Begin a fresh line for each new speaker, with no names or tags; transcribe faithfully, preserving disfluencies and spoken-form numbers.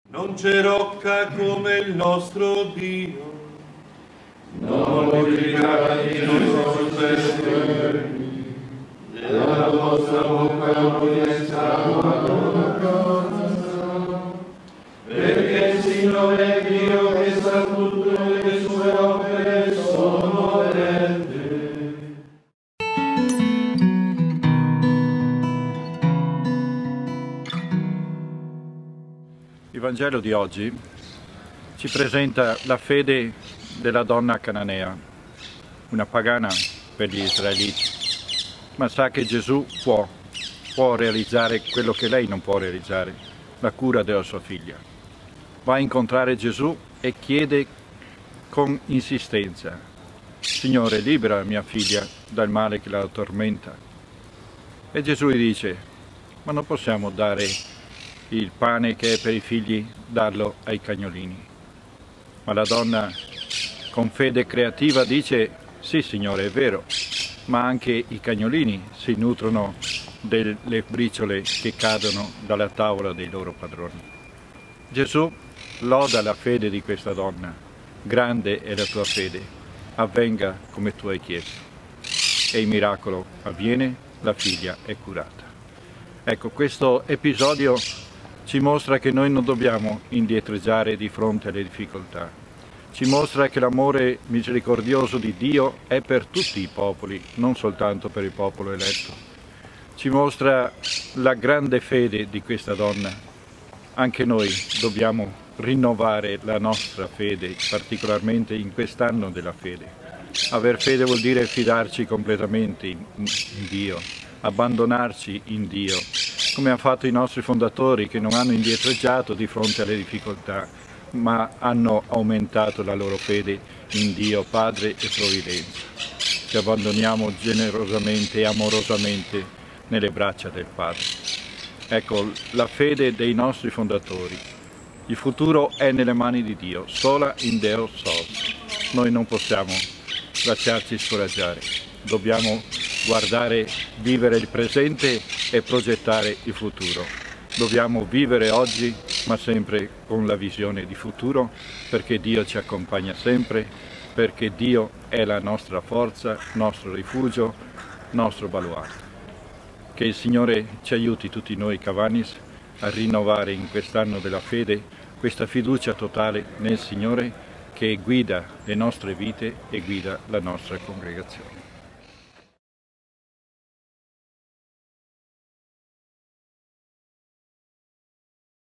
Non c'è rocca come il nostro Dio,
non moltiplicate i nostri trasgressioni, della vostra bocca non riesca perché il Signore è Dio che sa tutto e le sue opere sono rette.
Il Vangelo di oggi ci presenta la fede della donna cananea, una pagana per gli israeliti, ma sa che Gesù può, può realizzare quello che lei non può realizzare, la cura della sua figlia. Va a incontrare Gesù e chiede con insistenza: Signore, libera mia figlia dal male che la tormenta. E Gesù gli dice: ma non possiamo dare il pane che è per i figli, darlo ai cagnolini. Ma la donna con fede creativa dice: sì Signore, è vero, ma anche i cagnolini si nutrono delle briciole che cadono dalla tavola dei loro padroni. Gesù loda la fede di questa donna: grande è la tua fede, avvenga come tu hai chiesto. E il miracolo avviene, la figlia è curata. Ecco, questo episodio ci mostra che noi non dobbiamo indietreggiare di fronte alle difficoltà. Ci mostra che l'amore misericordioso di Dio è per tutti i popoli, non soltanto per il popolo eletto. Ci mostra la grande fede di questa donna. Anche noi dobbiamo rinnovare la nostra fede, particolarmente in quest'anno della fede. Aver fede vuol dire fidarci completamente in Dio, abbandonarci in Dio, come hanno fatto i nostri fondatori, che non hanno indietreggiato di fronte alle difficoltà, ma hanno aumentato la loro fede in Dio Padre e Provvidenza. Ci abbandoniamo generosamente e amorosamente nelle braccia del Padre. Ecco, la fede dei nostri fondatori. Il futuro è nelle mani di Dio, sola in Deo sos. Noi non possiamo lasciarci scoraggiare, dobbiamo guardare, vivere il presente e progettare il futuro. Dobbiamo vivere oggi, ma sempre con la visione di futuro, perché Dio ci accompagna sempre, perché Dio è la nostra forza, nostro rifugio, nostro baluardo. Che il Signore ci aiuti tutti noi Cavanis a rinnovare in quest'anno della fede questa fiducia totale nel Signore che guida le nostre vite e guida la nostra congregazione.